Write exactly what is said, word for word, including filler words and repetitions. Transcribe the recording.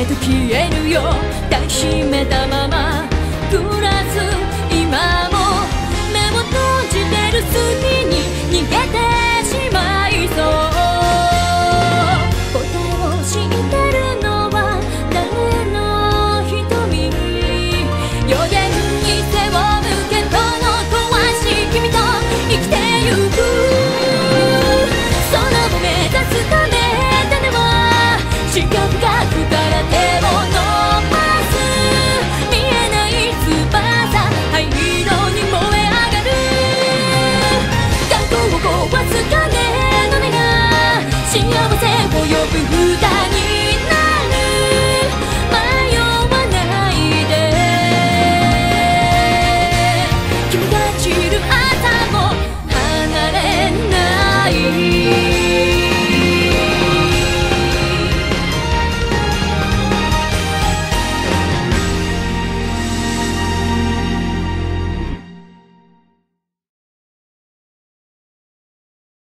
と消えるよ抱きしめたまま暮らす今も目を閉じてる隙に逃げてしまいそう答えを知ってるのは誰の瞳予言に背を向けとの壊し君と生きてゆくその後目指すため種は視覚がくから手を伸ばす見えない翼灰色に燃え上がる学校を壊す影の根が幸せを呼ぶ二人